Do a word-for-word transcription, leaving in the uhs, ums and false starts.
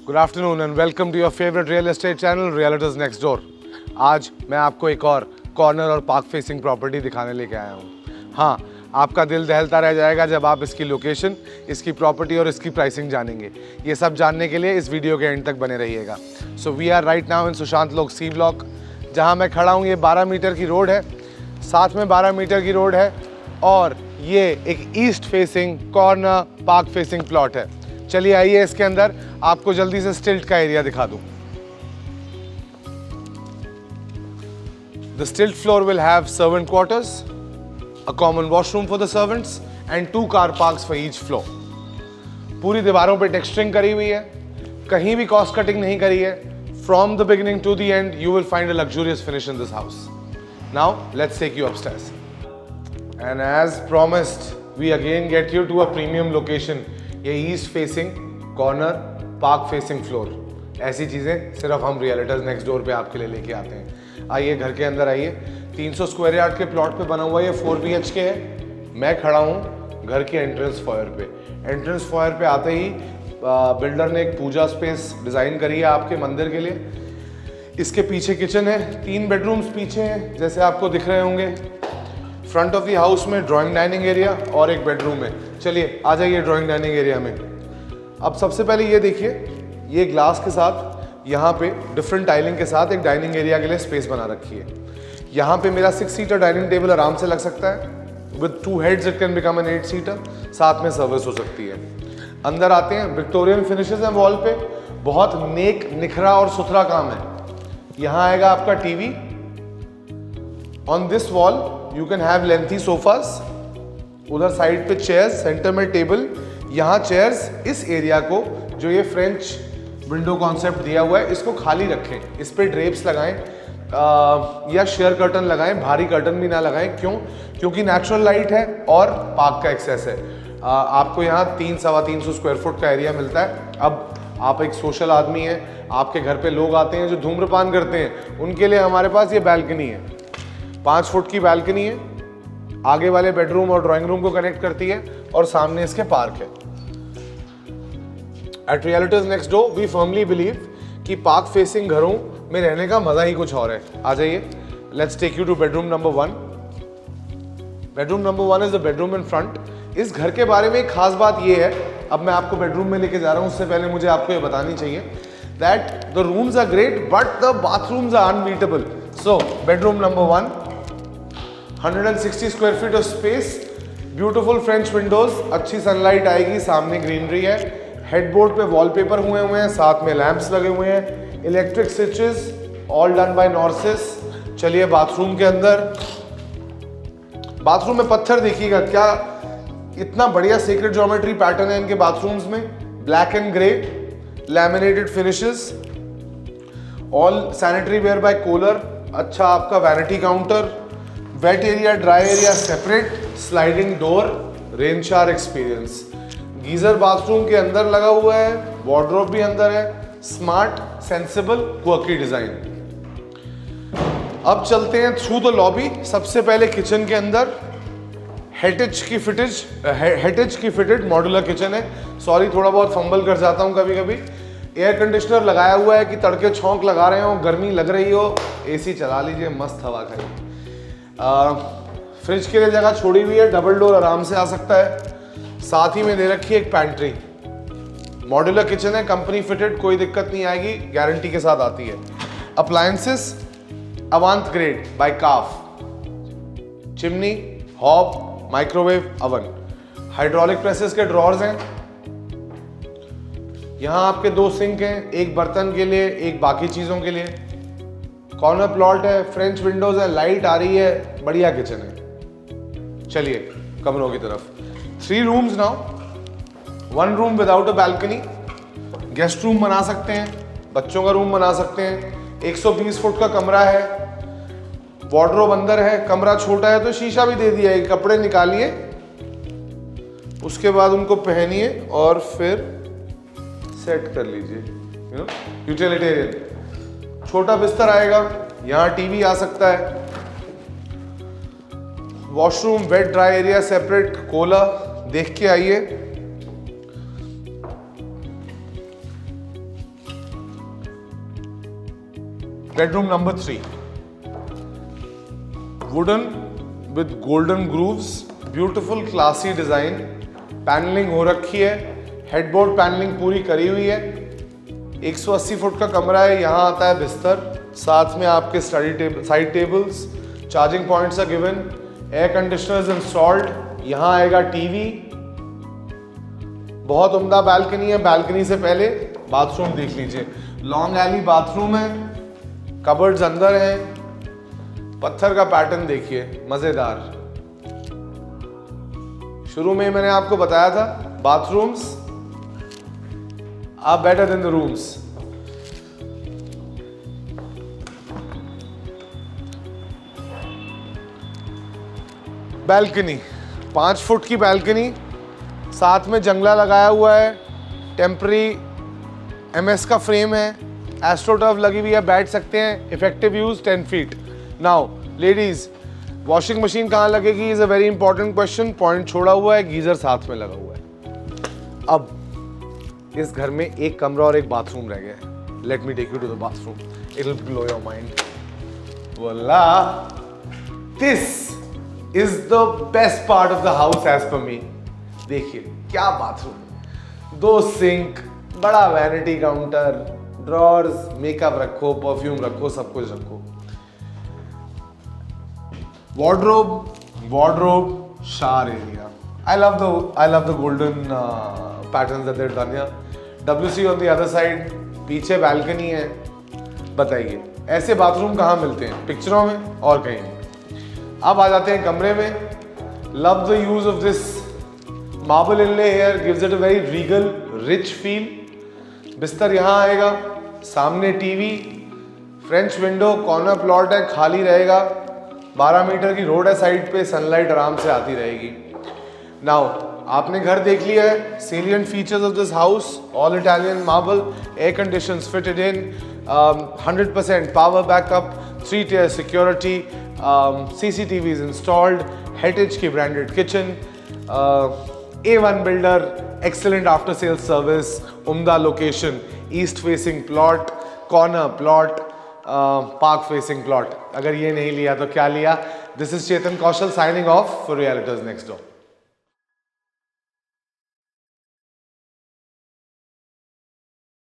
Good afternoon and welcome to your favourite real estate channel realtors next door. आज मैं आपको एक और कॉर्नर और पार्क फेसिंग प्रॉपर्टी दिखाने लेके आया हूँ। हाँ, आपका दिल दहलता रह जाएगा जब आप इसकी लोकेशन, इसकी प्रॉपर्टी और इसकी प्राइसिंग जानेंगे। ये सब जानने के लिए इस वीडियो के एंड तक बने रहिएगा। So we are right now in Sushant Lok C block. जहाँ मैं खड़ा हूँ ये बारह मीटर की रोड है, साथ में बारह मीटर की रोड है और ये एक east facing corner park facing plot है। चलिए आइए इसके अंदर आपको जल्दी से स्टिल्ट का एरिया दिखा दूं। The stilt floor will have servant quarters, a common washroom for the servants and two car parks for each floor. पूरी दीवारों पे टेक्सचरिंग करी हुई है, कहीं भी कॉस्ट कटिंग नहीं करी है। From the beginning to the end, you will find a luxurious finish in this house. Now, let's take you upstairs. And as promised, we again get you to a premium location. ये east facing corner park facing floor, ऐसी चीज़ें सिर्फ हम रियलिटर्स next door पे आपके लिए लेके आते हैं। आइए घर के अंदर आइए। तीन सौ स्क्वायर यार्ड के प्लॉट पे बना हुआ ये फोर बी एच के है। मैं खड़ा हूँ घर के एंट्रेंस फॉयर पे। एंट्रेंस फॉयर पे आते ही बिल्डर ने एक पूजा स्पेस डिज़ाइन करी है आपके मंदिर के लिए। इसके पीछे किचन है, तीन बेडरूम्स पीछे हैं जैसे आपको दिख रहे होंगे। फ्रंट ऑफ द हाउस में ड्राइंग डाइनिंग एरिया और एक बेडरूम है। चलिए आ जाइए ड्राइंग डाइनिंग एरिया में। अब सबसे पहले ये देखिए, ये ग्लास के साथ यहाँ पे डिफरेंट टाइलिंग के साथ एक डाइनिंग एरिया के लिए स्पेस बना रखी है। यहाँ पे मेरा सिक्स सीटर डाइनिंग टेबल आराम से लग सकता है। With two heads it can become an eight seater, साथ में सर्विस हो सकती है। अंदर आते हैं, विक्टोरियन फिनिशेस हैं वॉल पे, बहुत नेक निखरा और सुथरा काम है। यहाँ आएगा आपका TV. On this wall you can have lengthy sofas, उधर साइड पे चेयर्स, सेंटर में टेबल। यहाँ चेयर्स इस एरिया को, जो ये फ्रेंच विंडो कॉन्सेप्ट दिया हुआ है, इसको खाली रखें। इस पे ड्रेप्स लगाएं आ, या शेयर कर्टन लगाएं, भारी कर्टन भी ना लगाएं। क्यों? क्योंकि नेचुरल लाइट है और पार्क का एक्सेस है। आ, आपको यहाँ तीन सवा तीन सौ स्क्वायर फुट का एरिया मिलता है। अब आप एक सोशल आदमी हैं, आपके घर पे लोग आते हैं जो धूम्रपान करते हैं, उनके लिए हमारे पास ये बैल्कनी है। पाँच फुट की बैल्कनी है, आगे वाले बेडरूम और ड्राइंग रूम को कनेक्ट करती है और सामने इसके पार्क है। At realtors next door we firmly believe कि पार्क फेसिंग घरों में रहने का मजा ही कुछ और है। आ जाइए, let's take you to bedroom number one. Bedroom number one is the bedroom in front. इस घर के बारे में एक खास बात ये है, अब मैं आपको बेडरूम में लेके जा रहा हूँ, उससे पहले मुझे आपको ये बतानी चाहिए that the rooms are great but the bathrooms are unbeatable. So bedroom number one, one hundred sixty square feet of space, beautiful French windows, अच्छी सनलाइट आएगी, सामने ग्रीनरी है। हेडबोर्ड पे वॉलपेपर हुए हुए हैं, साथ में लैंप्स लगे हुए हैं, electric switches, all done by Norisys. चलिए बाथरूम के अंदर। बाथरूम में पत्थर देखिएगा, क्या इतना बढ़िया सीक्रेट ज्योमेट्री पैटर्न है इनके बाथरूम्स में। Black and grey laminated finishes, all sanitary ware by Kohler. अच्छा आपका vanity counter, wet area dry area separate, sliding door, rain shower experience. Geyser bathroom के अंदर लगा हुआ है, वार्डरोब भी अंदर है। Smart, sensible, quirky design. अब चलते हैं थ्रू द लॉबी। सबसे पहले किचन के अंदर हेटेज की फिटेज हेटेज की फिटेड मॉड्यूलर किचन है। सॉरी, थोड़ा बहुत फंबल कर जाता हूँ कभी कभी। एयर कंडीशनर लगाया हुआ है कि तड़के छौंक लगा रहे हो, गर्मी लग रही हो, एसी चला लीजिए, मस्त हवा खाइए। फ्रिज के लिए जगह छोड़ी हुई है, डबल डोर आराम से आ सकता है। साथ ही में दे रखी है एक पैंट्री। मॉड्यूलर किचन है, कंपनी फिटेड, कोई दिक्कत नहीं आएगी, गारंटी के साथ आती है। Appliances avant grade by Kaff, chimney, hob, microwave, oven. Hydraulic presses के ड्रॉर्स हैं। यहां आपके दो सिंक हैं, एक बर्तन के लिए, एक बाकी चीजों के लिए। कॉर्नर प्लॉट है, फ्रेंच विंडोज है, लाइट आ रही है, बढ़िया किचन है। चलिए कमरों की तरफ। Three rooms now, one room without a balcony. Guest room बना सकते हैं, बच्चों का रूम बना सकते हैं। एक सौ बीस फुट का कमरा है, वार्डरोब अंदर है। कमरा छोटा है तो शीशा भी दे दिया है, कपड़े निकालिए, उसके बाद उनको पहनिए और फिर सेट कर लीजिए। You know, utilitarian. छोटा बिस्तर आएगा, यहाँ टीवी आ सकता है। Washroom, wet dry area separate, Kohler. देख के आइए। Bedroom number three, wooden with golden grooves, beautiful classy design, panelling हो रखी है, हेडबोर्ड पैनलिंग पूरी करी हुई है। एक सौ अस्सी फुट का कमरा है। यहाँ आता है बिस्तर, साथ में आपके study table, side tables, charging points are given, air conditioners installed. यहाँ आएगा टीवी, बहुत उम्दा बालकनी है। बालकनी से पहले बाथरूम देख लीजिए, लॉन्ग एली बाथरूम है, कबर्ड्स अंदर हैं, पत्थर का पैटर्न देखिए मजेदार। शुरू में मैंने आपको बताया था bathrooms are better than the rooms. Balcony, पांच फुट की बैल्कनी, साथ में जंगला लगाया हुआ है, टेम्पररी एमएस का फ्रेम है, एस्ट्रोटर्फ लगी हुई है, बैठ सकते हैं। Effective use ten feet. Now ladies, washing machine कहाँ लगेगी is a very important question. Point छोड़ा हुआ है, गीजर साथ में लगा हुआ है। अब इस घर में एक कमरा और एक बाथरूम रह गया। Let me take you to the bathroom, it will blow your mind. वल्ला, this is the best part of the house as per me. देखिए क्या बाथरूम, दो सिंक, बड़ा वैनिटी काउंटर, ड्रॉर्स, मेकअप रखो, परफ्यूम रखो, सब कुछ रखो। Wardrobe, wardrobe share area. I love the I love the golden patterns that they done here. WC on the other side, पीछे बैल्कनी है। बताइए ऐसे बाथरूम कहाँ मिलते हैं? पिक्चरों में और कहीं नहीं। अब आ जाते हैं कमरे में। Love the use of this marble inlay here, gives it a very regal rich feel. बिस्तर यहाँ आएगा, सामने TV, French window, corner plot है, खाली रहेगा। बारह मीटर की रोड है साइड पे, सनलाइट आराम से आती रहेगी। नाउ आपने घर देख लिया है। Salient features of this house, all Italian marble, air conditions fitted in, hundred percent power backup, three tier security, CCTV is installed, heritage की branded kitchen, A one builder, excellent after sales service, उम्दा location, east facing plot, corner plot, park facing plot. अगर ये नहीं लिया तो क्या लिया? This is Chetan Kaushal signing off for realtors next door.